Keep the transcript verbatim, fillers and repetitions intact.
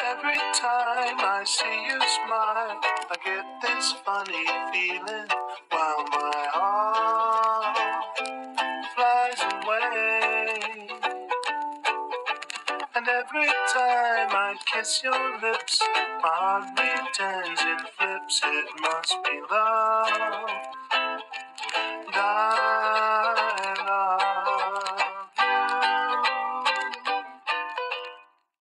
Every time I see you smile, I get this funny feeling while my heart flies away. And every time I kiss your lips, my heart pretends it flips. It must be love